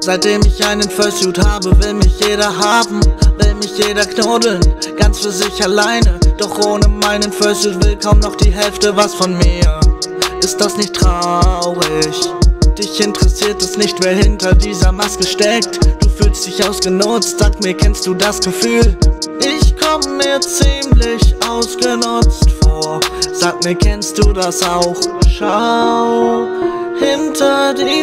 Seitdem ich einen Fursuit habe, will mich jeder haben, will mich jeder knuddeln, ganz für sich alleine. Doch ohne meinen Fursuit will kaum noch die Hälfte was von mir. Ist das nicht traurig? Dich interessiert es nicht, wer hinter dieser Maske steckt. Du fühlst dich ausgenutzt, sag mir, kennst du das Gefühl? Ich komm mir ziemlich ausgenutzt vor. Sag mir, kennst du das auch? Schau hinter die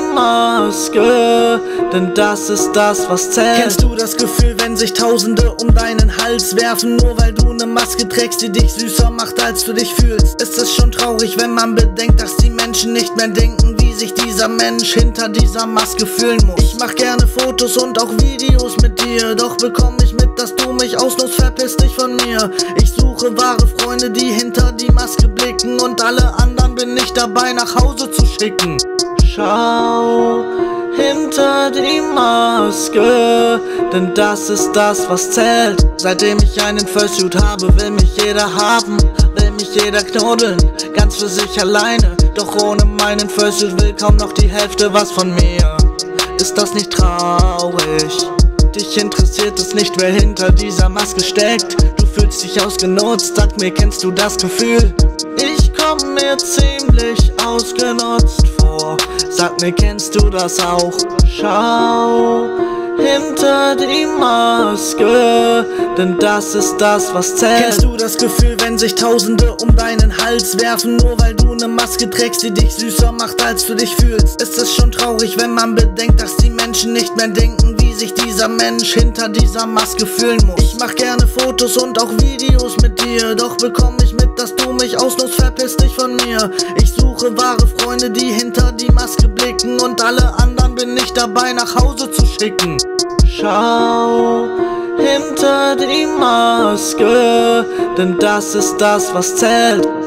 Maske, denn das ist das, was zählt. Kennst du das Gefühl, wenn sich Tausende um deinen Hals werfen, nur weil du ne Maske trägst, die dich süßer macht, als du dich fühlst? Ist es schon traurig, wenn man bedenkt, dass die Menschen nicht mehr denken, wie sich dieser Mensch hinter dieser Maske fühlen muss. Ich mach gerne Fotos und auch Videos mit dir, doch bekomm ich mit, dass du mich ausnutzt, verpiss dich von mir. Ich suche wahre Freunde, die hinter die Maske blicken, und alle anderen bin ich dabei, nach Hause zu schicken. Schau hinter die Maske, denn das ist das, was zählt. Seitdem ich einen Fursuit habe, will mich jeder haben, will mich jeder knuddeln, ganz für sich alleine. Doch ohne meinen Fursuit will kaum noch die Hälfte was von mir. Ist das nicht traurig? Dich interessiert es nicht, wer hinter dieser Maske steckt. Du fühlst dich ausgenutzt, sag mir, kennst du das Gefühl? Ich komm mir ziemlich ausgenutzt vor. Sag mir, kennst du das auch? Schau hinter die Maske, denn das ist das, was zählt. Kennst du das Gefühl, wenn sich Tausende um deinen Hals werfen, nur weil du ne Maske trägst, die dich süßer macht, als du dich fühlst? Ist es schon traurig, wenn man bedenkt, dass die Menschen nicht mehr denken, wie sich dieser Mensch hinter dieser Maske fühlen muss. Ich mach gerne Fotos und auch Videos mit dir, doch bekomm ich mit, dass du mich ausnutzt, verpiss dich von mir. Ich suche wahre Freunde, die hinter die Maske blicken, und alle anderen bin ich dabei, nach Hause zu schicken. Schau hinter die Maske, denn das ist das, was zählt.